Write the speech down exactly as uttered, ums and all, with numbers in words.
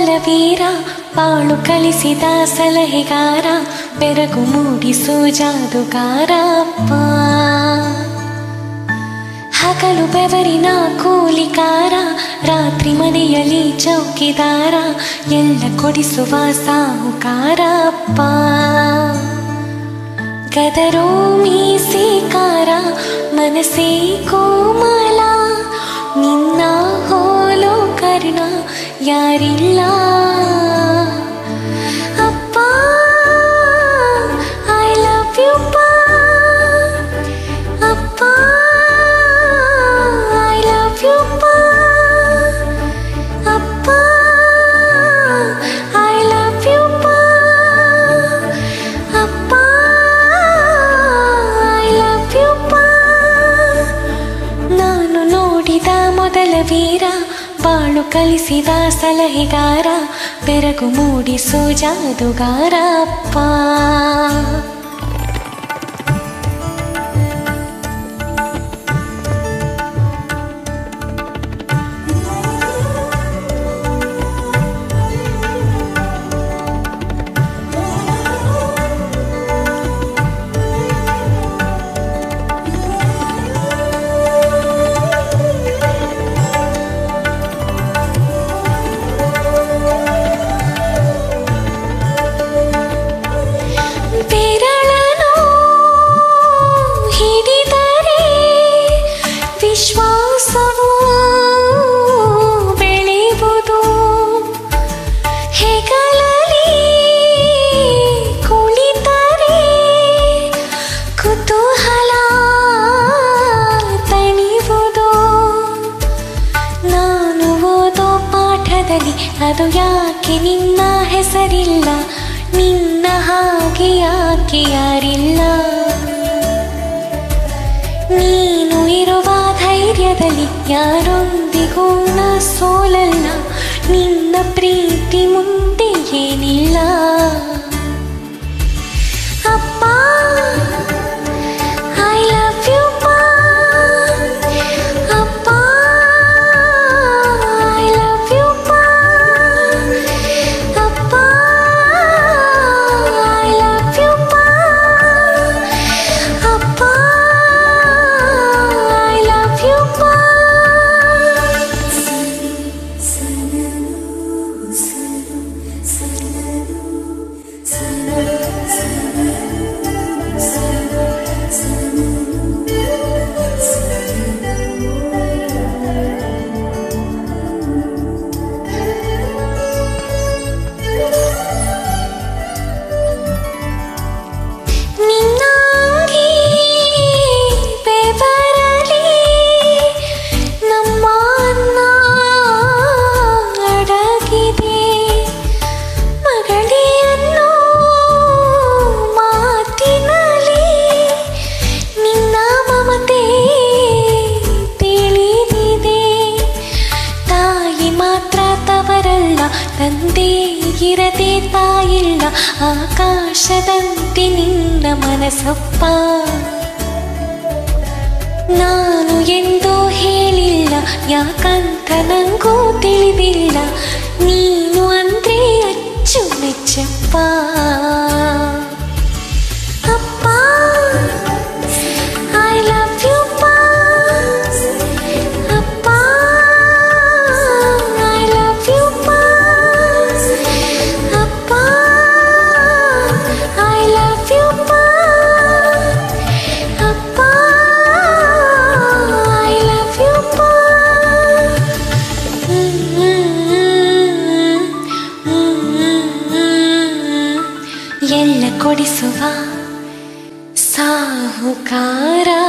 ವೀರ ಬಾಳು ಕಲಿಸಿದ ಸಲಹೆಗಾರ ಬೆರಗು ಮೂಡಿಸೋ ಜಾದುಗಾರ ಅಪ್ಪ. ಹಗಲು ಬೆವರಿನ ಕೂಲಿಕಾರ ರಾತ್ರಿ ಮನೆಯಲ್ಲಿ ಚೌಕಿದಾರ ಎಲ್ಲ ಕೊಡಿಸುವ ಸಾಹುಕಾರ ಅಪ್ಪ. ಗದರೋ ಮೀಸೆಕಾರ ಮನಸ್ಸೇ ಕೋಮಲ ನಿನ್ನ ಹೋಲೋ ಕರ್ಣ ಯಾರಿಲ್ಲ ಅಪ್ಪ. ಐ ಲವ್ ಯು ಅಪ್ಪ, ಐ ಲವ್ ಯು ಅಪ್ಪ, ಐ ಲವ್ ಯು ಅಪ್ಪ, ಐ ಲವ್ ಯು. ನಾನು ನೋಡಿದ ಮೊದಲ ವೀರ ಬಾಳು ಕಲಿಸಿದ ಸಲಹೆಗಾರ ಬೆರಗು ಮೂಡಿಸೋ ಜಾದುಗಾರ ಅಪ್ಪ. ಅದು ಯಾಕೆ ನಿನ್ನ ಹೆಸರಿಲ್ಲ, ನಿನ್ನ ಹಾಗೆ ಯಾಕೆ ಯಾರಿಲ್ಲ. ನೀನು ಇರುವ ಧೈರ್ಯದಲ್ಲಿ ಯಾರೊಂದಿಗೂ ನ ಸೋಲಲ್ಲ, ನಿನ್ನ ಪ್ರೀತಿ ಮುಂದೆ ಏನಿಲ್ಲ ಅಪ್ಪ. ಐ ಲವ್ ಯು ಅಪ್ಪ, ಐ ಲವ್ ಯು ಅಪ್ಪ, ಐ ಲವ್ ಯು ಅಪ್ಪ, ಐ ಲವ್ ಯು. ತಂದೆ ಇರದೆ ತಾಯಿಲ್ಲ, ಆಕಾಶದಂತೆ ನಿನ್ನ ಮನಸ್ಸಪ್ಪ. ನಾನು ಎಂದೂ ಹೇಳಿಲ್ಲ, ಯಾಕಂತ ನಂಗೂ ತಿಳಿದಿಲ್ಲ, ನೀನು ಅಂದ್ರೆ ಅಚ್ಚು ಮೆಚ್ಚಪ್ಪ ಅಪ್ಪ. ಐ ಲವ್ ಯು ಅಪ್ಪ, ಐ ಲವ್ ಯು ಅಪ್ಪ, ಐ ಲವ್ ಯು ಅಪ್ಪ, ಐ ಲವ್ ಯು. ಎಲ್ಲ ಕೊಡಿಸುವ ಸಾಹುಕಾರ